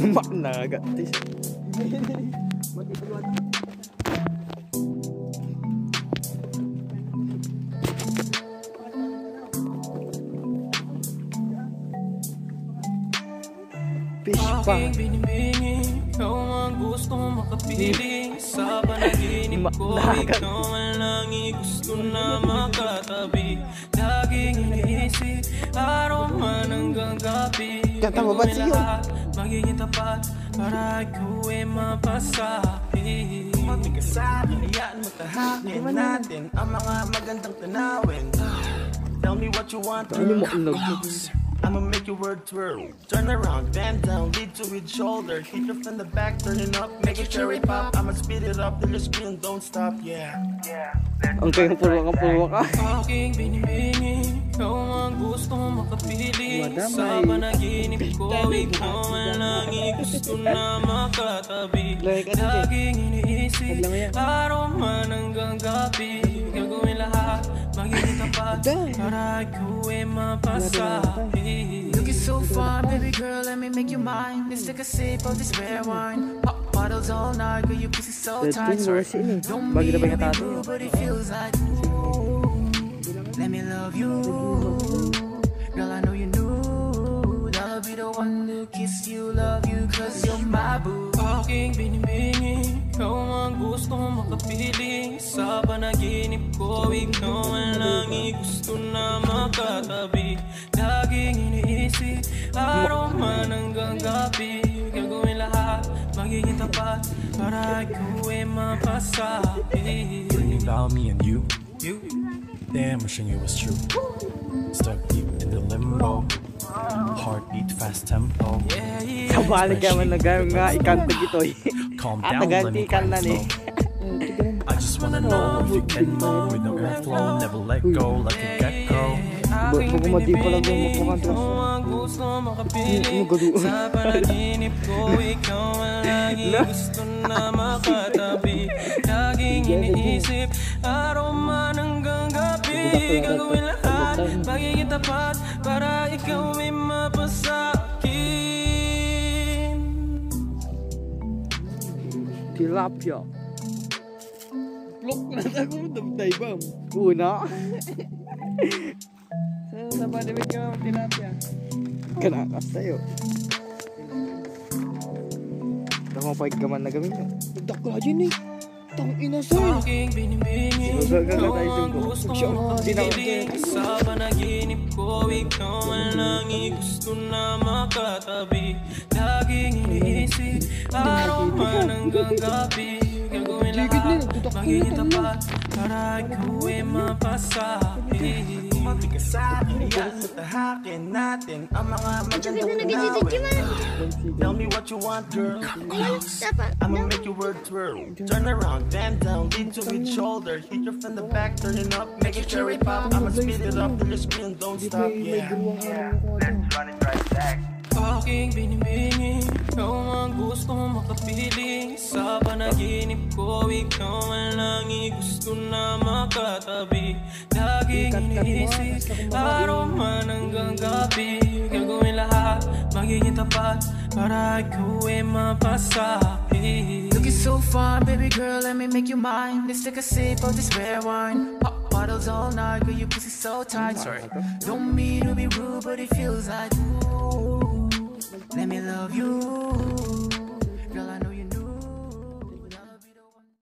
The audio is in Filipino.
Maknagat. Fish pa. Ikaw ang gusto makapiling sa panaginip ko. Ikaw ang langit gusto na makatabi. Laging iniisip, araw man hanggang gabi. Kanta mo ba siyo? Magiging tapat para ikaw ay mapasabi. Mabiga sa akin, iyaan mo tahakin natin ang mga magandang tanawin. Tell me what you want, girl. I'ma make your word twirl. Turn around, bend down, lead to each shoulder. Hit you from the back, turn it up, make it cherry pop. I'ma speed it up till you scream, don't stop, yeah. Ang kayong pulwa ka. Aking binibini, ikaw ang gusto makapiling sa panaginip ko. Ikaw ang langit gusto na makatabi. Laging iniisip, araw man hanggang gabi. Gagawin lahat, magiging tapat para ikaw ay mapasabi. Looking so fun, baby girl, let me make you mine. Let's take a sip of this rare wine. Pop bottles all night, girl, your pussy so tight. Don't mean to be rude, but it feels like ooh. Let me love you, girl, I know you knew that I'll be the one to kiss you, love you, cause you're my boo. Aking binibini, ikaw ang gusto makapiling sa panaginip ko. Ikaw ang langit gusto na makatabi. Laging iniisip, araw man hanggang gabi. Gagawin lahat, magiging tapat para ikaw ay mapasabi. Thinking about me and you. Damn, wishing it was true. Stuck deep in the limbo. Heartbeat fast tempo. Kabalik ka man nga ikanta gito eh. Calm down, let me grind slow. I just wanna know if you can move with no airflow. Never let go like a gecko. Aking binibini, ikaw ang gusto makapiling sa panaginip ko. Ikaw ang lagi gusto na makatabi. Laging iniisip, araw man hanggang gabi. Gagawin lahat, magiging tapat para ikaw ay mapasakin. Tilapia. Plok na ako, damday bam. Una. Sa badimig yung tilapia. Kanakas tayo. Namapahit ka man na gawin yun. Nagdakla dyan eh. Tang ina sa'yo. Aking binibini, ikaw ang gusto makapiling sa panaginip ko. Ikaw ang langit gusto na makatabi. Laging iniisip, araw man hanggang gabi. Gagawin lahat, magiging tapat para ikaw ay mapasabi. Mabiga sa akin, iyaan mo tahakin natin ang mga magandang tanawin. Tell me what you want, girl. I'ma make your word twirl. Turn around, bend down, lean to each shoulder. Hit you from the back, turn it up, make it cherry pop. I'ma speed it up till you scream, don't stop, yeah. Let's run it right back. Aking binibini, ikaw ang gusto makapiling sa panaginip ko. Ikaw ang langit gusto na makatabi. Laging iniisip, araw man hanggang gabi. Gagawin lahat, magiging tapat para ikaw ay mapasabi. Looking so fun, baby girl, let me make you mine. Let's take a sip of this rare wine. Pop bottles all night, girl, your pussy so tight. Don't mean to be rude, but it feels like ooh. Let me love you,